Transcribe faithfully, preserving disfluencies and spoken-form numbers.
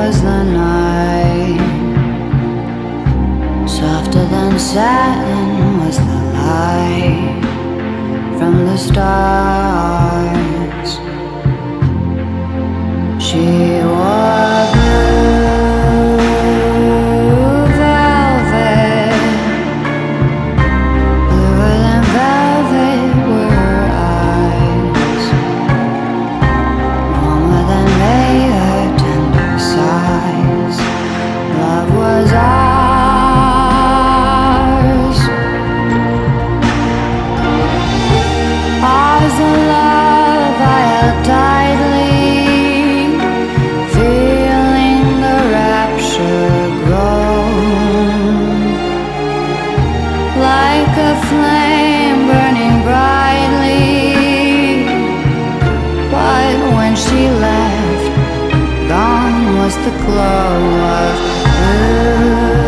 was the night, softer than satin was the light from the stars. She wore blue velvet, bluer than velvet were her eyes, warmer than May, her tender sighs. Love was ours, ours the love I held tightly, feeling the rapture grow, like a flame burning brightly. But when she left, gone was the glow of blue